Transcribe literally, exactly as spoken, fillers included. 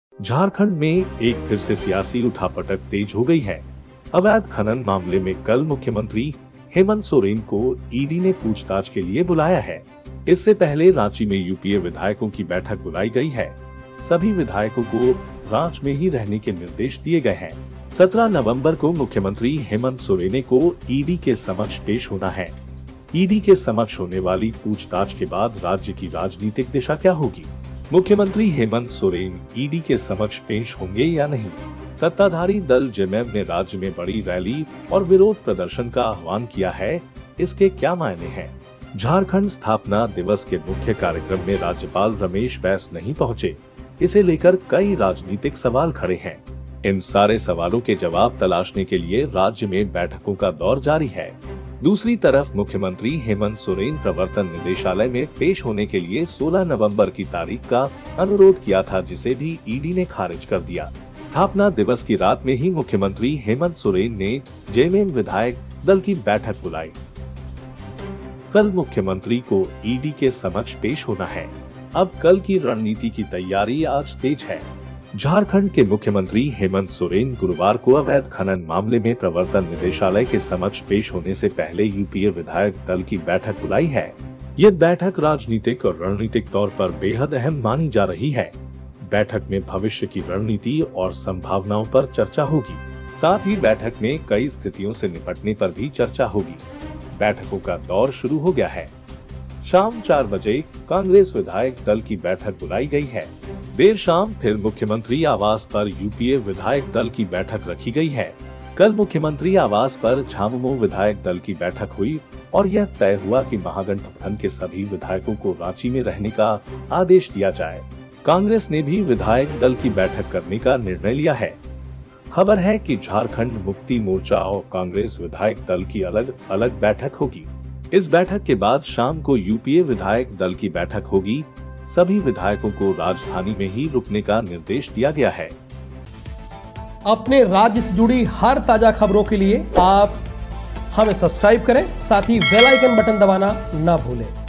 झारखंड में एक फिर से सियासी उठापटक तेज हो गई है। अवैध खनन मामले में कल मुख्यमंत्री हेमंत सोरेन को ईडी ने पूछताछ के लिए बुलाया है। इससे पहले रांची में यूपीए विधायकों की बैठक बुलाई गई है। सभी विधायकों को रांची में ही रहने के निर्देश दिए गए हैं। सत्रह नवंबर को मुख्यमंत्री हेमंत सोरेन को ईडी के समक्ष पेश होना है। ईडी के समक्ष होने वाली पूछताछ के बाद राज्य की राजनीतिक दिशा क्या होगी? मुख्यमंत्री हेमंत सोरेन ईडी के समक्ष पेश होंगे या नहीं? सत्ताधारी दल जेएमएम ने राज्य में बड़ी रैली और विरोध प्रदर्शन का आह्वान किया है। इसके क्या मायने हैं? झारखंड स्थापना दिवस के मुख्य कार्यक्रम में राज्यपाल रमेश बैस नहीं पहुंचे। इसे लेकर कई राजनीतिक सवाल खड़े हैं। इन सारे सवालों के जवाब तलाशने के लिए राज्य में बैठकों का दौर जारी है। दूसरी तरफ मुख्यमंत्री हेमंत सोरेन प्रवर्तन निदेशालय में पेश होने के लिए सोलह नवंबर की तारीख का अनुरोध किया था, जिसे भी ईडी ने खारिज कर दिया। स्थापना दिवस की रात में ही मुख्यमंत्री हेमंत सोरेन ने जेएमएम विधायक दल की बैठक बुलाई। कल मुख्यमंत्री को ईडी के समक्ष पेश होना है। अब कल की रणनीति की तैयारी आज तेज है। झारखंड के मुख्यमंत्री हेमंत सोरेन गुरुवार को अवैध खनन मामले में प्रवर्तन निदेशालय के समक्ष पेश होने से पहले यूपीए विधायक दल की बैठक बुलाई है। ये बैठक राजनीतिक और रणनीतिक तौर पर बेहद अहम मानी जा रही है। बैठक में भविष्य की रणनीति और संभावनाओं पर चर्चा होगी। साथ ही बैठक में कई स्थितियों से निपटने पर भी चर्चा होगी। बैठकों का दौर शुरू हो गया है। शाम चार बजे कांग्रेस विधायक दल की बैठक बुलाई गई है। देर शाम फिर मुख्यमंत्री आवास पर यूपीए विधायक दल की बैठक रखी गई है। कल मुख्यमंत्री आवास पर झामुमो विधायक दल की बैठक हुई और यह तय हुआ कि महागठबंधन के सभी विधायकों को रांची में रहने का आदेश दिया जाए। कांग्रेस ने भी विधायक दल की बैठक करने का निर्णय लिया है। खबर है कि झारखंड मुक्ति मोर्चा और कांग्रेस विधायक दल की अलग अलग बैठक होगी। इस बैठक के बाद शाम को यूपीए विधायक दल की बैठक होगी। सभी विधायकों को राजधानी में ही रुकने का निर्देश दिया गया है। अपने राज्य से जुड़ी हर ताजा खबरों के लिए आप हमें सब्सक्राइब करें, साथ ही बेल आइकन बटन दबाना ना भूलें।